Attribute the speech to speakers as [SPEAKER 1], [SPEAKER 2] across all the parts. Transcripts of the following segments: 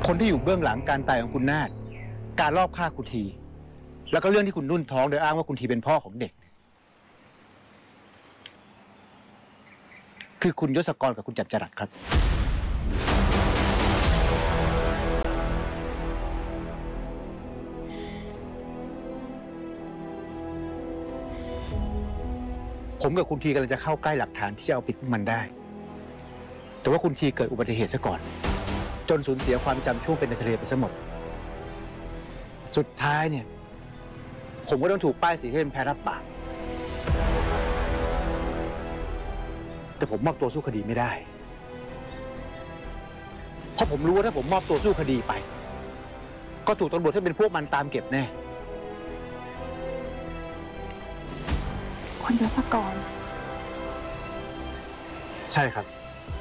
[SPEAKER 1] คนที่อยู่เบื้องหลังการตายของคุณนาฏการลอบฆ่าคุณทีแล้วก็เรื่องที่คุณนุ่นท้องโดยอ้างว่าคุณทีเป็นพ่อของเด็กคือคุณยศกรกับคุณจัดจรัสครับผมกับคุณทีกำลังจะเข้าใกล้หลักฐานที่จะเอาผิดมันได้แต่ว่าคุณทีเกิดอุบัติเหตุซะก่อนจนสูญเสียความจำช่วงเป็นในทะเลไปซะหมดสุดท้ายเนี่ยผมก็ต้องถูกป้ายสีให้เป็นแพ้รับบาปแต่ผมมอบตัวสู้คดีไม่ได้เพราะผมรู้ว่าถ้าผมมอบตัวสู้คดีไปก็ถูกตำรวจที่เป็นพวกมันตามเก็บแน่
[SPEAKER 2] คุณยศกร
[SPEAKER 1] ใช่ครับ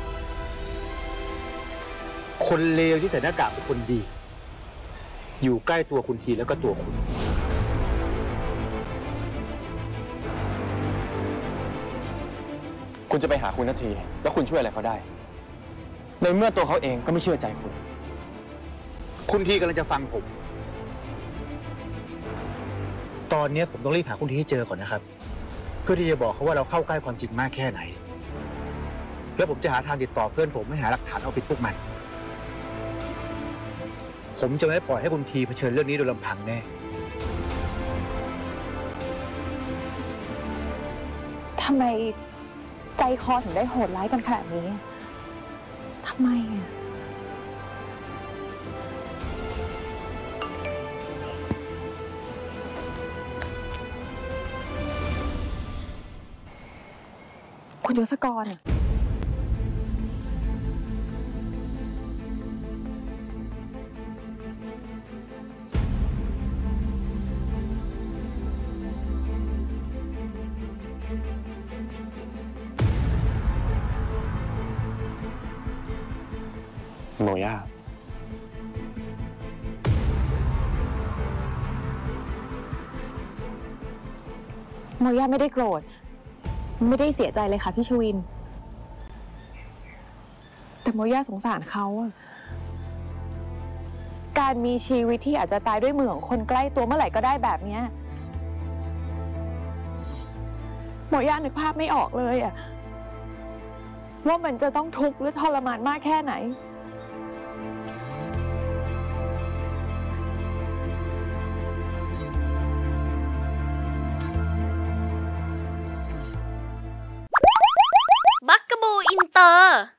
[SPEAKER 1] คนเลวที่ใส่หน้ากากเป็นคนดีอยู่ใกล้ตัวคุณทีแล้วก็ตัวคุณ
[SPEAKER 3] คุณจะไปหาคุณนาทีแล้วคุณช่วยอะไรเขาได้ในเมื่อตัวเขาเองก็ไม่เชื่อใจคุณ
[SPEAKER 1] ทีกำลังจะฟังผมตอนนี้ผมต้องรีบหาคุณทีให้เจอก่อนนะครับเพื่อที่จะบอกเขาว่าเราเข้าใกล้ความจริงมากแค่ไหนแล้วผมจะหาทางติดต่อเพื่อนผมให้หาหลักฐานเอาผิดพวกมันผมจะไม่ปล่อยให้คุณทีเผชิญเรื่องนี้โดยลำพังแน่
[SPEAKER 2] ทำไมใจคอถึงได้โหดร้ายกันขนาดนี้ทำไมคุณยศกร
[SPEAKER 3] โมย่า
[SPEAKER 2] โมย่าไม่ได้โกรธไม่ได้เสียใจเลยค่ะพี่ชวินแต่โมย่าสงสารเขาการมีชีวิตที่อาจจะตายด้วยมือของคนใกล้ตัวเมื่อไหร่ก็ได้แบบนี้โมย่านึกภาพไม่ออกเลยว่ามันจะต้องทุกข์หรือทรมานมากแค่ไหน
[SPEAKER 4] บักกะบูอินเตอร์